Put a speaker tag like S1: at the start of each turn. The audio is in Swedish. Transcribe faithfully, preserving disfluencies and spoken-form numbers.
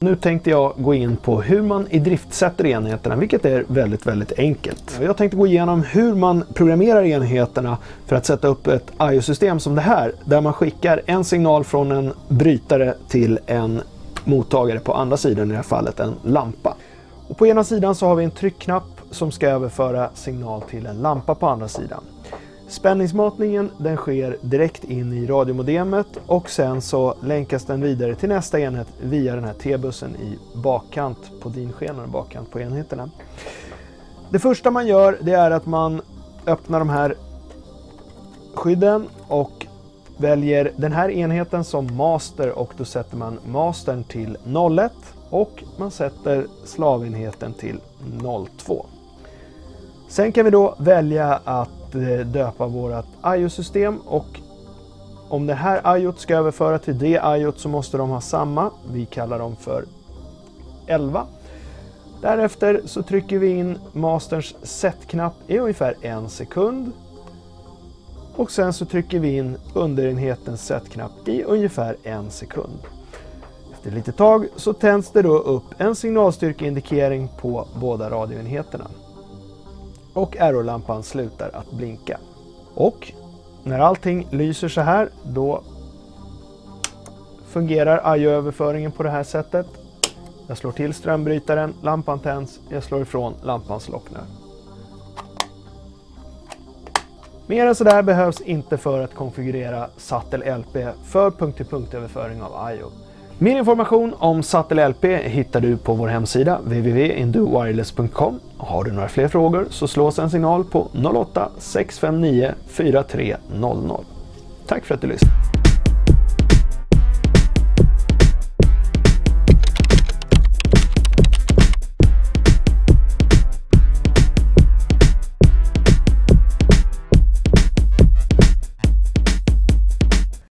S1: Nu tänkte jag gå in på hur man idriftsätter enheterna, vilket är väldigt, väldigt enkelt. Jag tänkte gå igenom hur man programmerar enheterna för att sätta upp ett I O-system som det här, där man skickar en signal från en brytare till en mottagare på andra sidan, i det här fallet en lampa. Och på ena sidan så har vi en tryckknapp som ska överföra signal till en lampa på andra sidan. Spänningsmatningen den sker direkt in i radiomodemet och sen så länkas den vidare till nästa enhet via den här T-bussen i bakkant på dinskenan, bakkant på enheterna. Det första man gör det är att man öppnar de här skydden och väljer den här enheten som master, och då sätter man mastern till noll ett och man sätter slavenheten till noll två. Sen kan vi då välja att döpa vårt I O-system, och om det här I O ska överföra till det I O så måste de ha samma. Vi kallar dem för elva. Därefter så trycker vi in masterns set-knapp i ungefär en sekund. Och sen så trycker vi in underenhetens set-knapp i ungefär en sekund. Efter lite tag så tänds det då upp en signalstyrkeindikering på båda radioenheterna. Och errorlampan slutar att blinka. Och när allting lyser så här, då fungerar I O-överföringen på det här sättet. Jag slår till strömbrytaren, lampan tänds, jag slår ifrån, lampan slocknar. Mer än så där behövs inte för att konfigurera S A T eller L P för punkt-till-punkt-överföring av I O. Mer information om S A T eller L P hittar du på vår hemsida w w w punkt indowireless punkt com. Har du några fler frågor så slå oss en signal på noll åtta sex fem nio fyra tre noll noll. Tack för att du lyssnade.